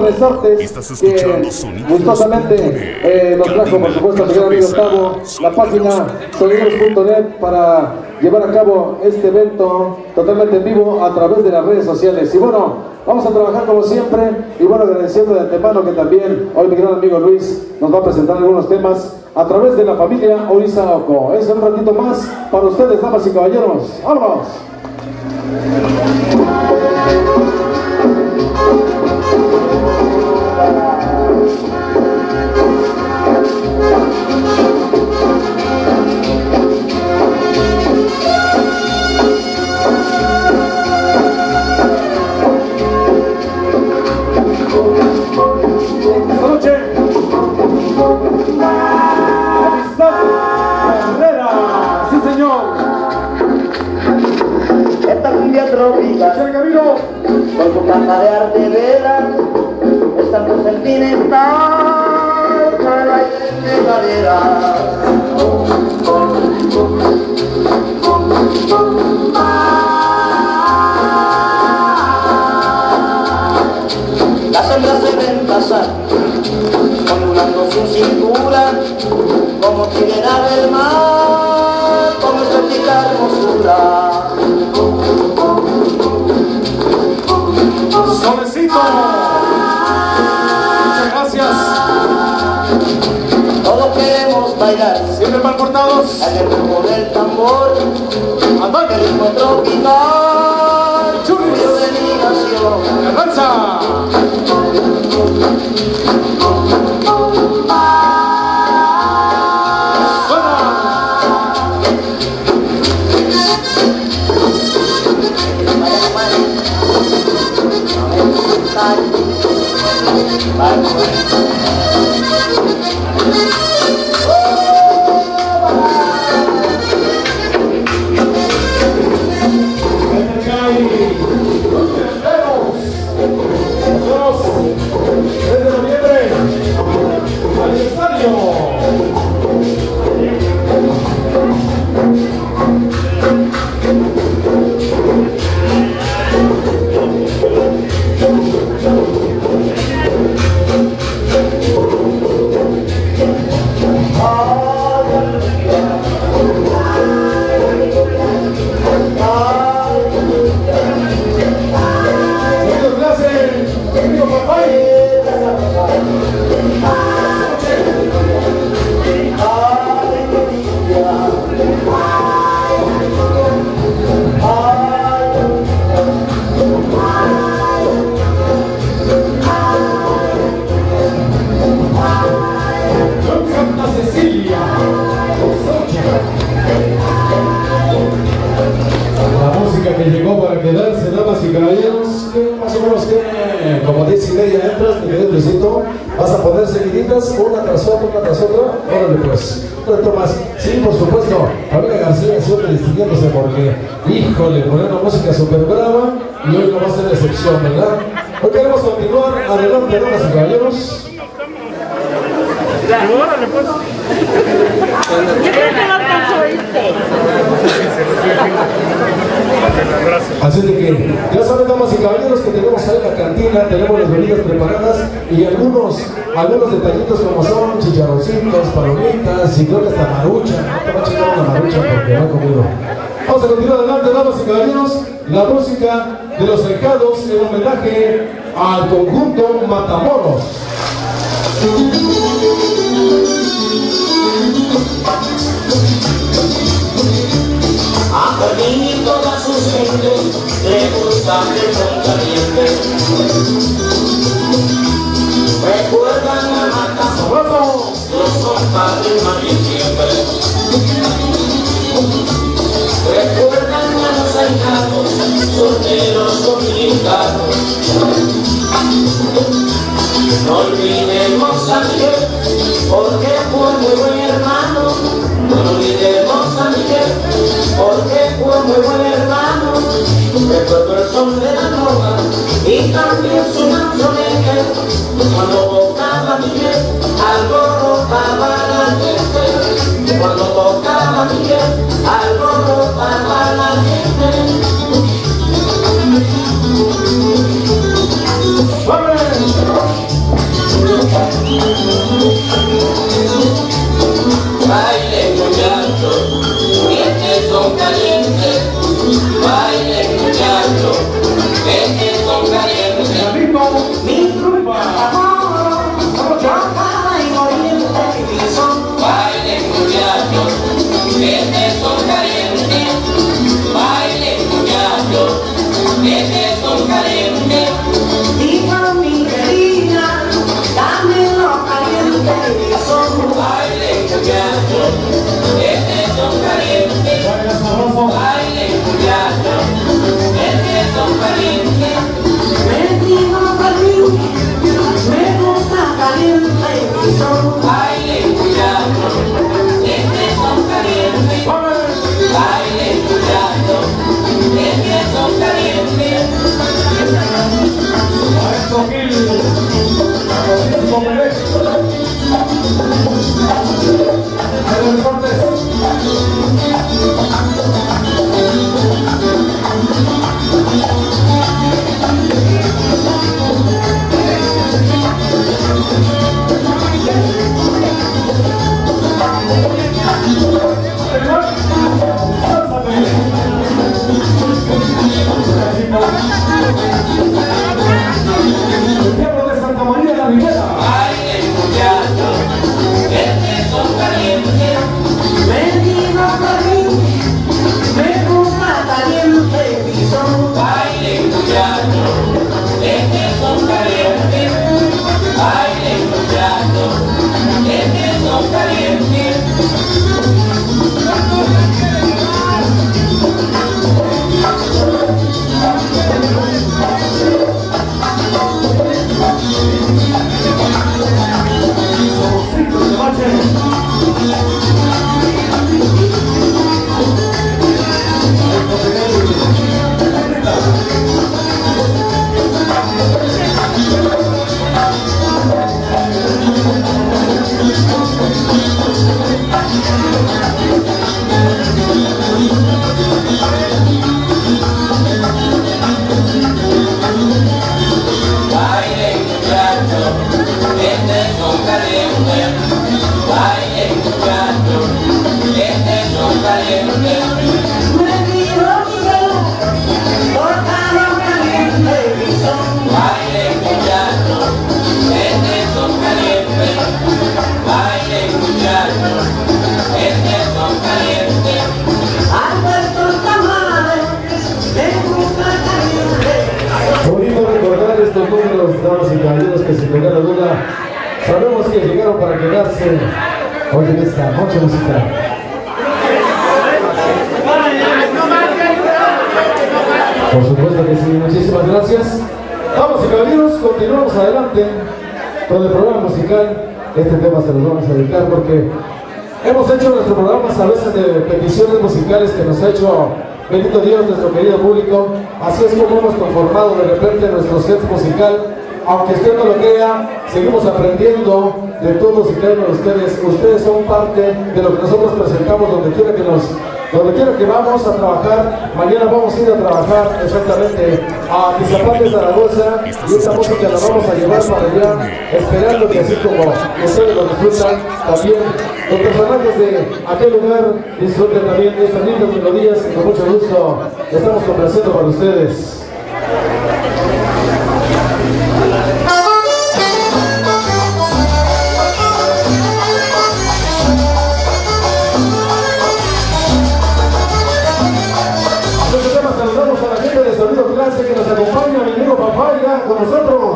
Resortes, que gustosamente nos trajo, por supuesto, mi gran amigo Tavo, la página sonidos.net para llevar a cabo este evento totalmente en vivo a través de las redes sociales. Y bueno, vamos a trabajar como siempre, y bueno, agradeciendo de antemano que también hoy mi gran amigo Luis nos va a presentar algunos temas a través de la familia Orizaoco. Es un ratito más para ustedes, damas y caballeros. ¡Vámonos! Con tu caja de arte vela, esta tu sentimental, con el aire de cadera. Las hembras se ven pasar, ondulando su cintura, como sirena del mar, con exótica hermosura. ¡Solecito! Muchas gracias. Todos queremos bailar, siempre mal portados, al ritmo del tambor, el ritmo tropical, río de mi nación. ¡Avanza! Que llegó para quedarse, damas y caballeros, que más o menos que como 10:30 entras, mi querido Luisito, vas a poner seguiditas, una tras otra, órale pues, un reto más. Sí, por supuesto, Paulina García siempre distinguiéndose porque, híjole, poner una música súper brava y hoy no va a ser la excepción, ¿verdad? Hoy queremos continuar, adelante, damas y caballeros. Órale pues. Yo creo que no alcanzó este. Así de que ya saben, damas y caballeros, que tenemos ahí la cantina, tenemos las bebidas preparadas y algunos detallitos como son chicharroncitos, palomitas y creo que hasta marucha. No te va a chingar una marucha porque no he comido. Vamos a continuar adelante, damas y caballeros, la música de los cercados en homenaje al conjunto Matamoros. A Fermín y toda su gente le gusta el son caliente. Recuerdan a Matamoros, los compadres más bien siempre. Recuerdan a los ahijados, solteros dominicanos. No olvidemos a Miguel, porque fue muy buen hermano. No olvidemos a Miguel, porque fue muy buen hermano. Recuerdo el son de la trova y también su manzoneque. Cuando tocaba Miguel, alborotaba la gente. Cuando tocaba Miguel, alborotaba la gente. ¡Vamos! Que sin lugar a duda sabemos que llegaron para quedarse hoy en esta noche musical. Por supuesto que sí, muchísimas gracias. Vamos y caballeros, continuamos adelante con el programa musical. Este tema se los vamos a dedicar porque hemos hecho nuestros programas a veces de peticiones musicales que nos ha hecho, bendito Dios, nuestro querido público. Así es como hemos conformado de repente nuestro set musical. Aunque usted no lo crea, seguimos aprendiendo de todos y cada uno de ustedes. Ustedes son parte de lo que nosotros presentamos donde quiera que vamos a trabajar. Mañana vamos a ir a trabajar exactamente a Tizapán de Zaragoza y esta música la vamos a llevar para allá, esperando que así como ustedes lo disfrutan, también los personajes de aquel lugar disfruten también de estas lindas melodías y con mucho gusto estamos complaciendo para ustedes. Saludamos a la gente de Sonido Clase que nos acompaña, mi amigo Papaya, con nosotros.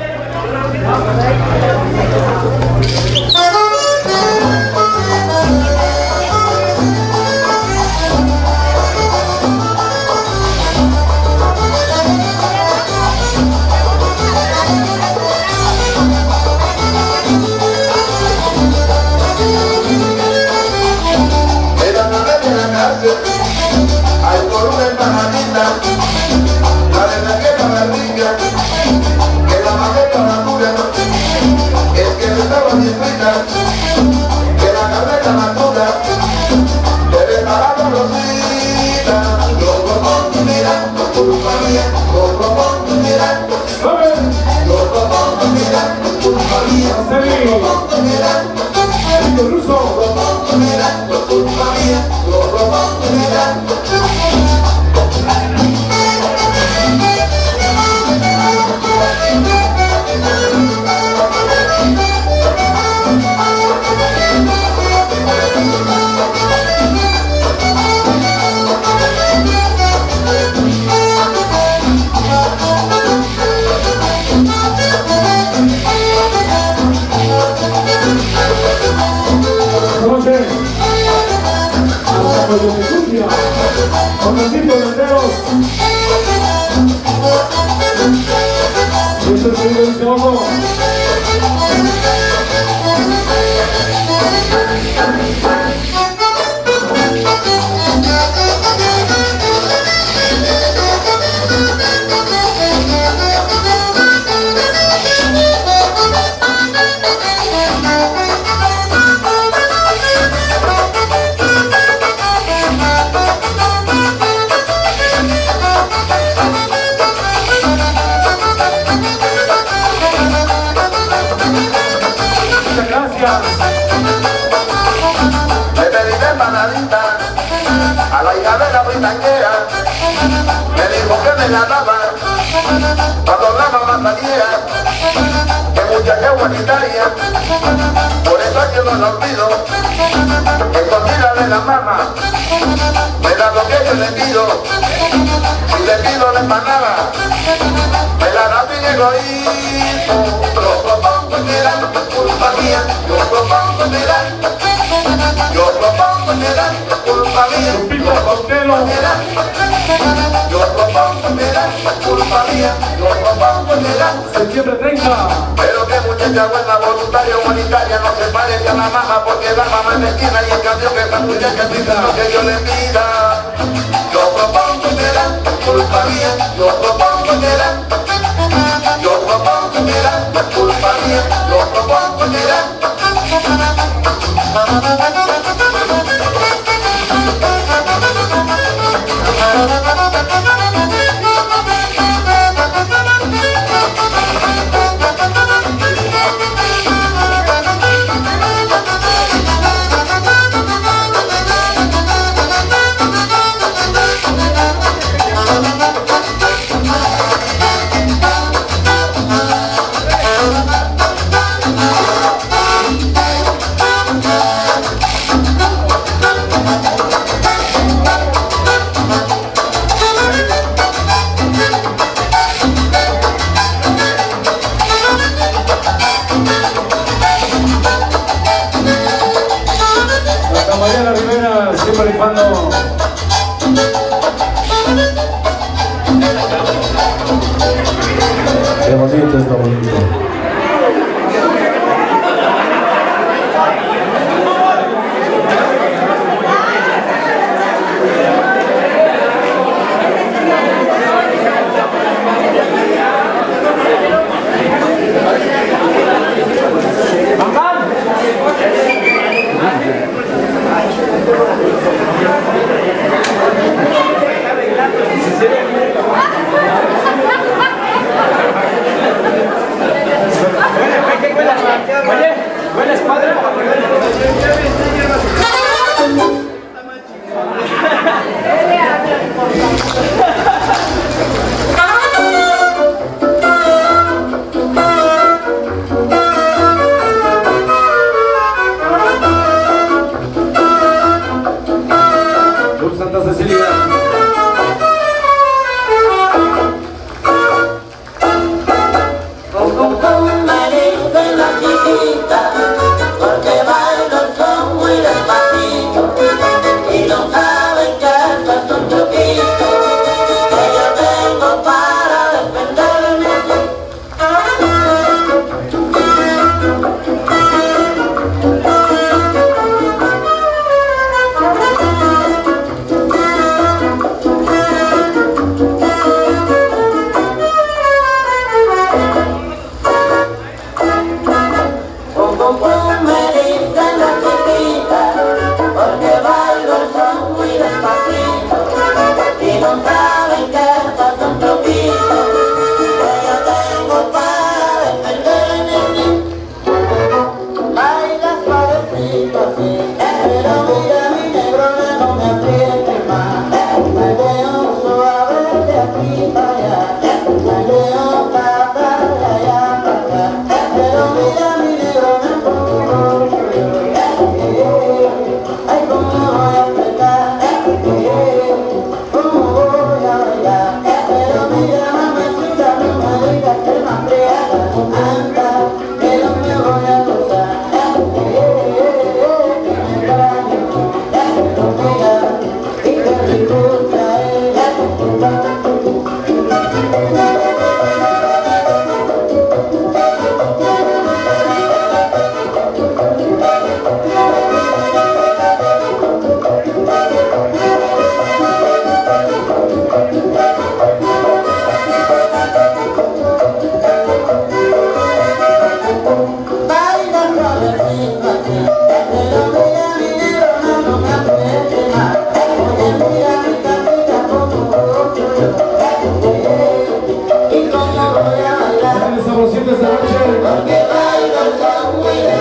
La verdad que la barriga, que la maqueta la cura, es que no estaba bien frita, que la carreta la cura, debe parar la rosita, loco con tu mira, culpa mía, loco con tu mira, loco con tu mira, culpa mía, loco con tu mira, loco con tu mira, culpa mía, loco con tu mira. Con el tipo de dedos. Este es el segundo. a la hija de la britanguera, me dijo que me la daba cuando la mamá saliera, que muchacha humanitaria, por eso yo no la olvido, escondida de la mamá, me da lo que yo le pido, si le pido la empanada, me la da sin egoísmo, lo propongo y me dan, culpa mía, yo propongo y me dan, yo propongo y me dan, culpa mía, yo propongo y me dan, yo propongo y me dan, culpa mía, yo propongo y me dan. Septiembre 30. Pero que muchacha buena, voluntaria, humanitaria, no se parece a la mamá, porque la mamá es mezquina y en cambio que esta muchacha pida lo que yo le pida. Yo propongo y me dan, culpa mía, yo propongo y me dan, yo propongo y me dan, culpa mía, yo propongo y me dan. Siempre rifando. Qué bonito, está bonito.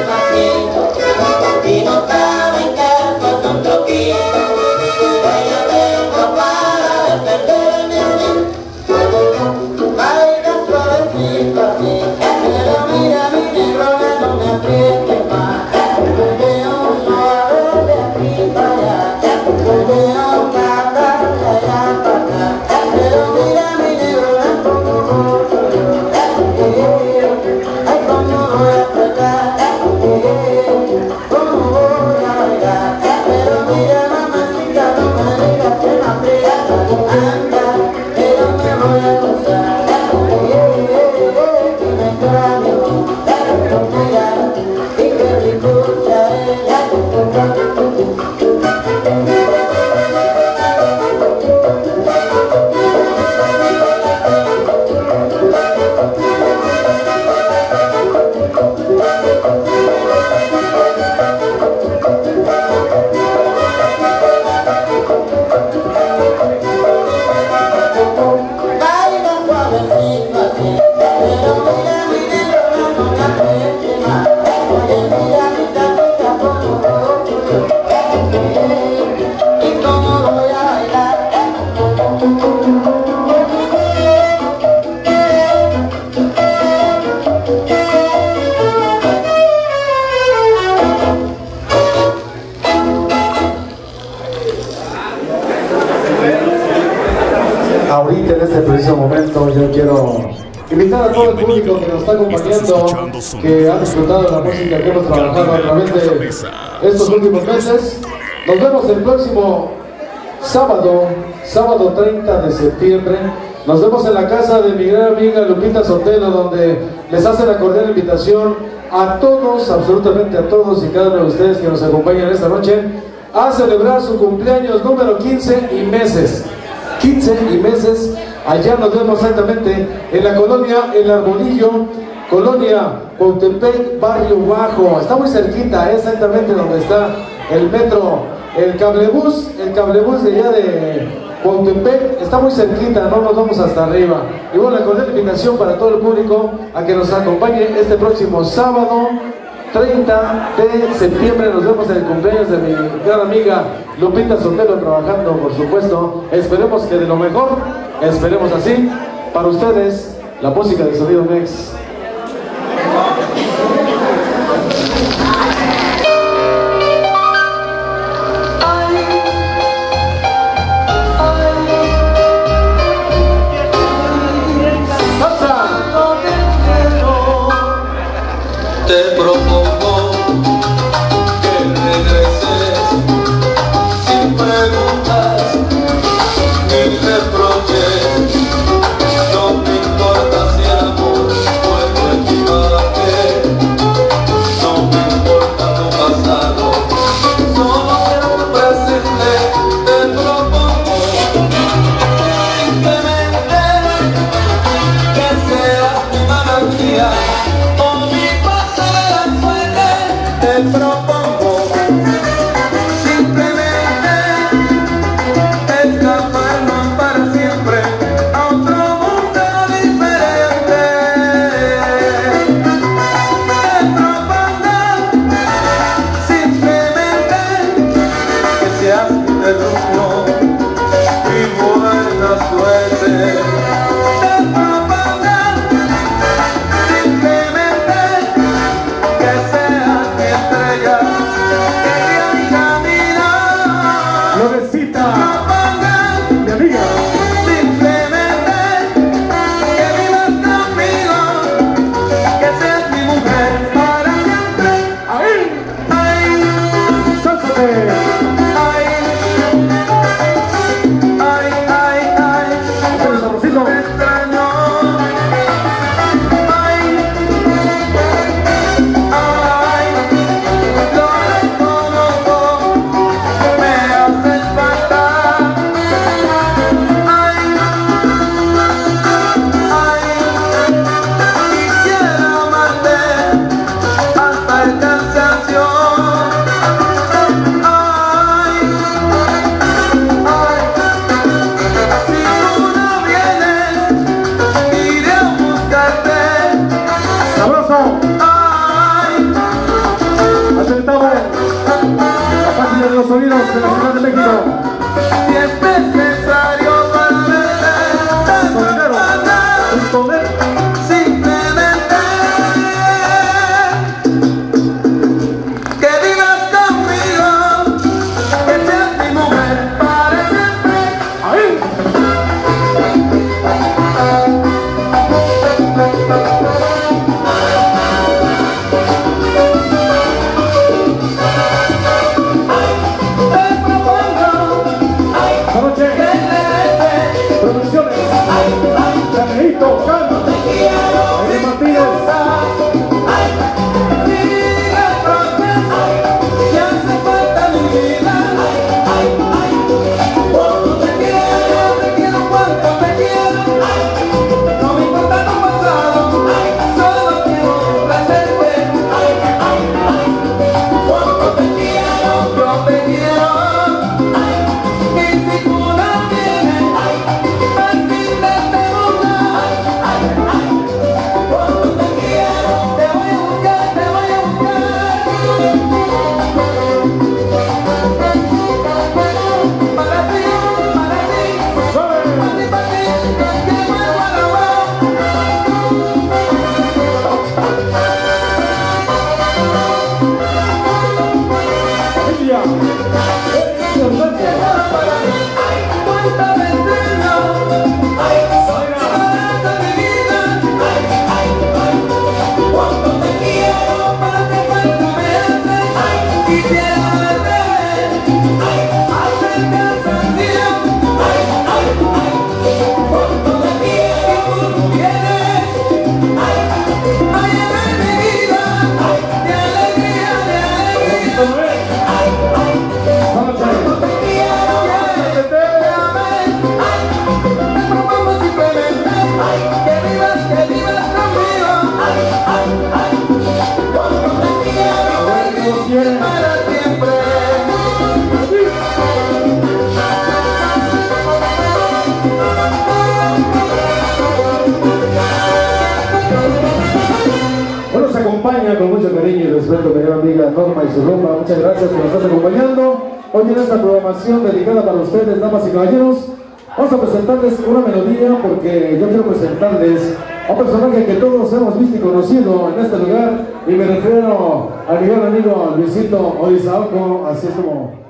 Y no saben que eso es un truquito. este preciso momento yo quiero invitar a todo el público que nos está acompañando, que ha disfrutado de la música que hemos trabajado a través de estos últimos meses. Nos vemos el próximo sábado 30 de septiembre. Nos vemos en la casa de mi gran amiga Lupita Sotelo, donde les hace la cordial invitación a todos, absolutamente a todos y cada uno de ustedes que nos acompañan esta noche, a celebrar su cumpleaños número 15 y meses. 15 y meses. Allá nos vemos exactamente en la colonia El Arbolillo, colonia Cuautepec, barrio Bajo. Está muy cerquita, exactamente donde está el metro, el cablebús de allá de Cuautepec. Está muy cerquita, no nos vamos hasta arriba. Y bueno, la cordial invitación para todo el público a que nos acompañe este próximo sábado 30 de septiembre. Nos vemos en el cumpleaños de mi gran amiga Lupita Sotelo, trabajando, por supuesto. Esperemos que de lo mejor, esperemos así. Para ustedes, la música de Sonido Mex. Te propongo que regreses sin preguntas ni reproches. No me importa si el amor fue tu equipaje, no me importa tu pasado, solo quiero tu presente. Te propongo simplemente que seas mi manantial. Te propongo simplemente escaparnos para siempre a otro mundo diferente. Te propongo simplemente que seas mi refugio y buena suerte. Te propongo simplemente que seas mi estrella. acompaña con mucho cariño y respeto, mi gran amiga Norma y su rumba. Muchas gracias por estar acompañando hoy en esta programación dedicada para ustedes, damas y caballeros. Vamos a presentarles una melodía porque yo quiero presentarles a un personaje que todos hemos visto y conocido en este lugar, y me refiero a mi gran amigo Luisito Orizalco, así es como